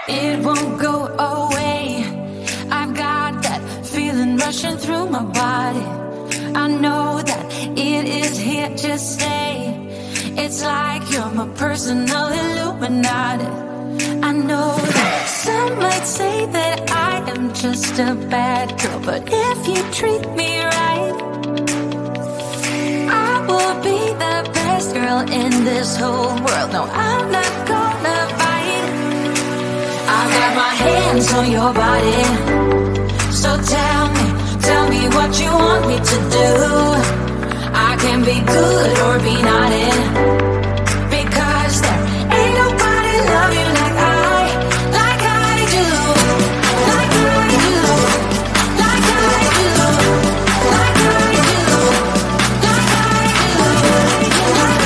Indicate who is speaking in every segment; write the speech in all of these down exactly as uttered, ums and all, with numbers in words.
Speaker 1: It won't go away. I've got that feeling rushing through my body. I know that it is here to stay. It's like you're my personal Illuminati. I know that some might say that I am just a bad girl, but if you treat me right, I will be the best girl in this whole world. No, I'm not gonna fight. I got my hands on your body, so tell me, tell me what you want me to do. I can be good or be naughty, because there ain't nobody love you like I, like I do, like I do, like I do, like I do, like I do, like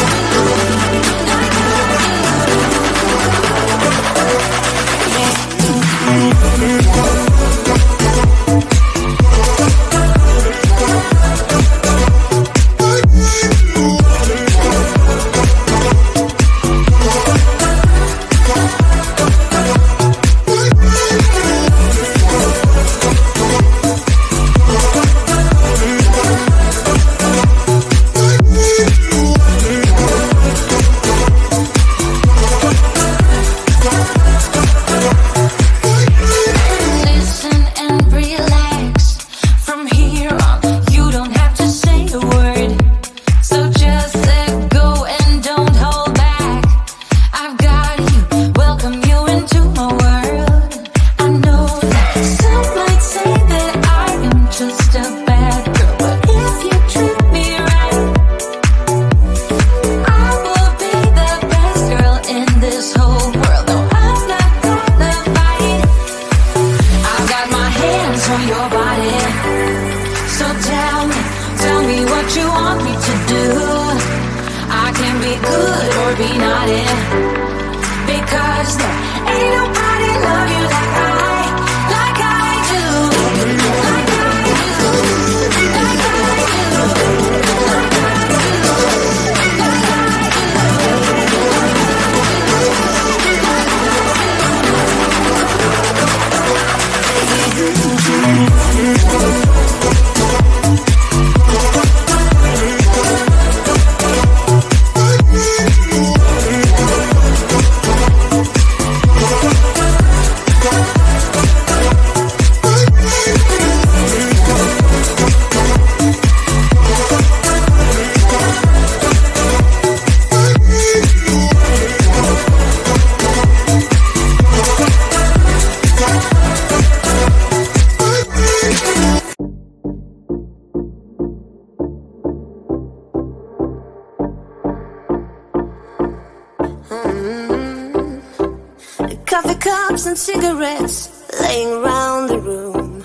Speaker 2: and cigarettes laying around the room.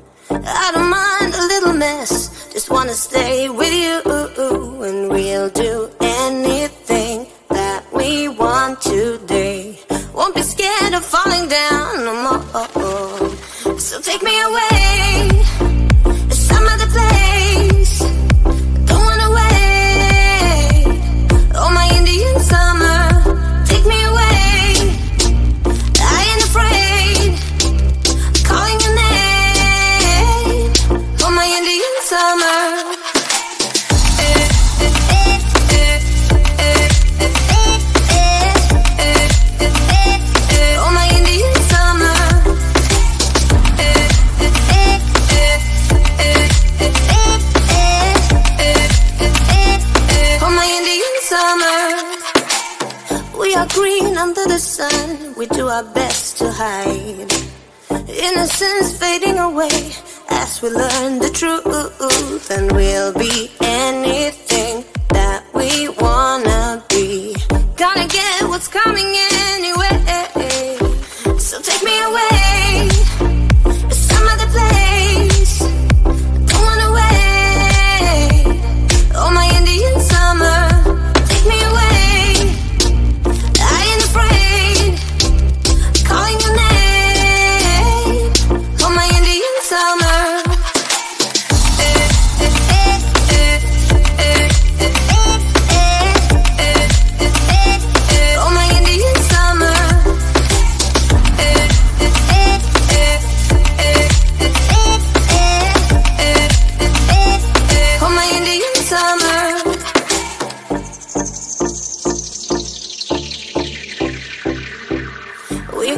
Speaker 2: I don't mind a little mess, just wanna stay with you, and we'll do anything that we want today. Won't be scared of falling down no more. So take me away to some other place. Don't wanna wait. Oh, my Indian summer, take me away. Summer. Oh, my Indian summer. Oh, my Indian summer. We are green under the sun. We do our best to hide innocence fading away as we learn the truth, and we'll be anything that we wanna be. Gonna get what's coming anyway. So take me away to some other place. Don't wanna wait. Oh, my Indian summer, take me away. I ain't afraid, calling your name. Oh, my Indian summer. Oh, my Indian summer.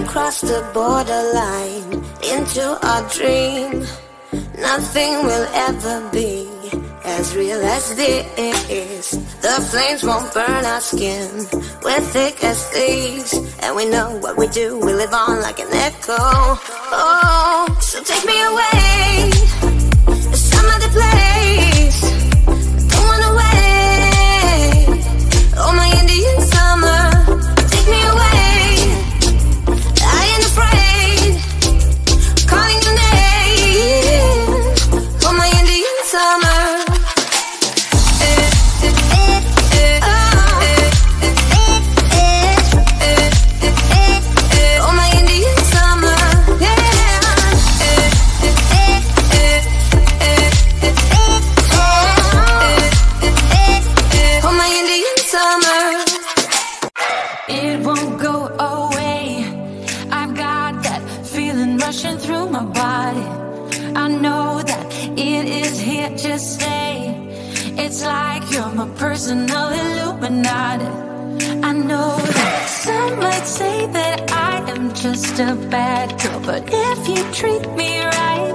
Speaker 2: cross the borderline into our dream. Nothing will ever be as real as this. The flames won't burn our skin. We're thick as thieves, and we know what we do. We live on like an echo. Oh, so take me away to some other place. Don't wanna wait. Oh, my Indian summer, take me away. I ain't afraid, calling your name. Oh, my Indian summer.
Speaker 1: It's like you're my personal Illuminati. I know that some might say that I am just a bad girl, but if you treat me right,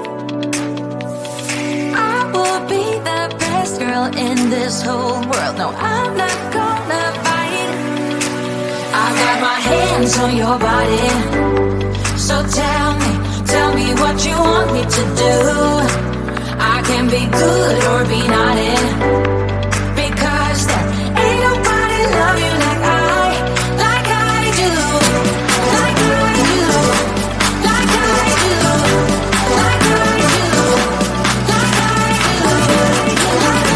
Speaker 1: I will be the best girl in this whole world. No, I'm not gonna fight. I got my hands on your body, so tell me, tell me what you want me to do. I can be good or be naughty, because there ain't nobody love you like I, like I do, like I do, like I do, like I do, like I do, like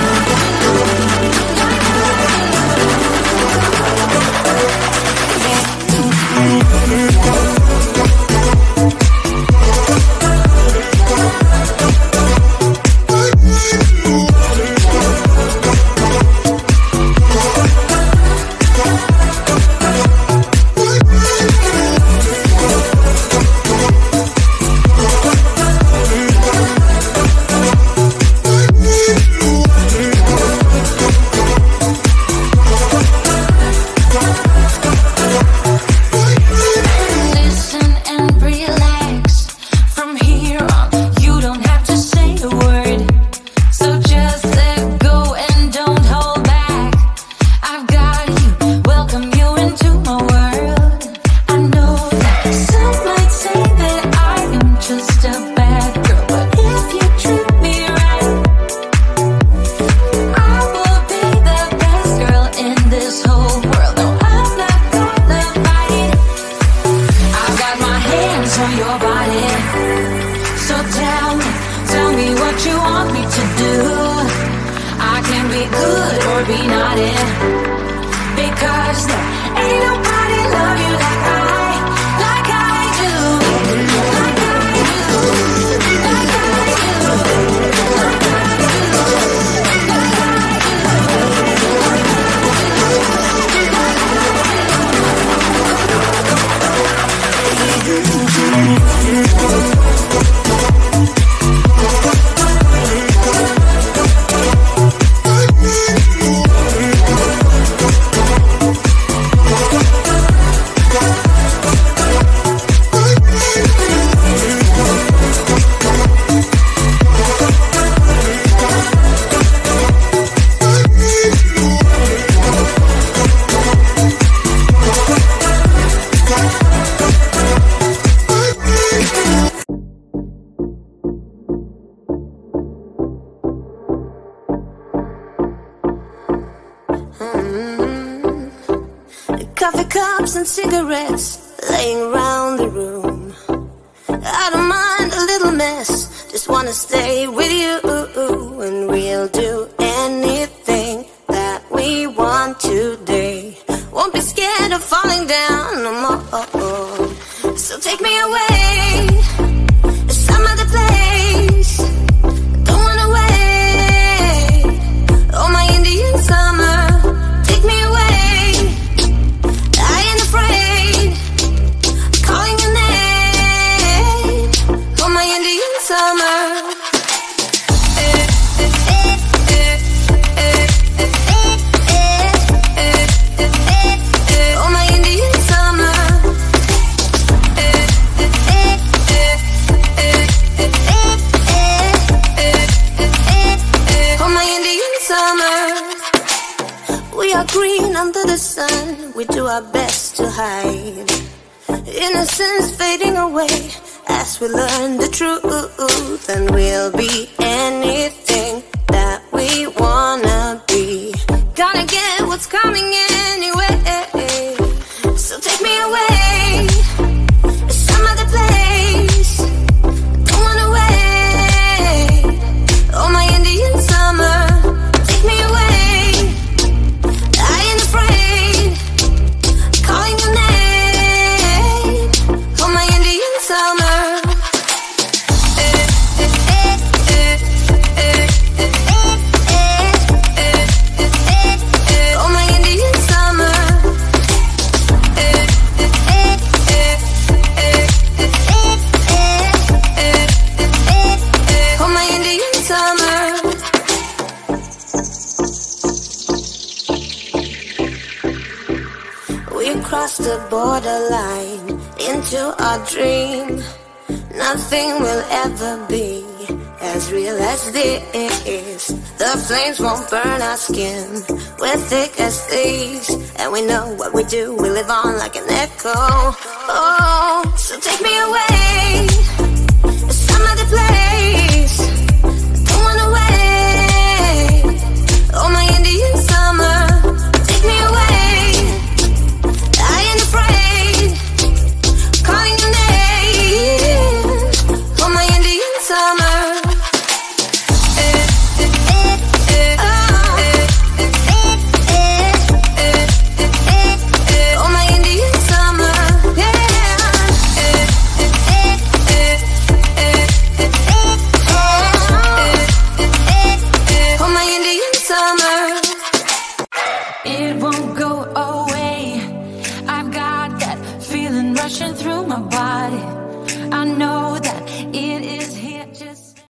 Speaker 2: and cigarettes laying around the room. I don't mind a little mess, just wanna stay with you, and we'll do anything that we want today. Won't be scared of falling down no more. So take me away to some other place. Don't wanna wait. Oh, my Indian summer, take me away. Summer. Oh, my Indian summer. to hide. Innocence fading away as we learn the truth, and we'll be anything that we wanna be. Gotta get what's coming anyway, so take me away to some other place. Don't wanna wait. Oh, my Indian summer, take me away. I ain't afraid, calling your name. Oh, my Indian summer. Cross the borderline into our dream. Nothing will ever be as real as this. The flames won't burn our skin. We're thick as thieves, and we know what we do. We live on like an echo. Oh, so take me away to some other place. Don't wanna wait. Oh, my Indian summer, take me away. Afraid, calling your name. Oh, my Indian summer. Oh, my Indian summer. Yeah. Oh, my Indian summer.
Speaker 1: It won't go away. I've got that feeling rushing through my body. I know that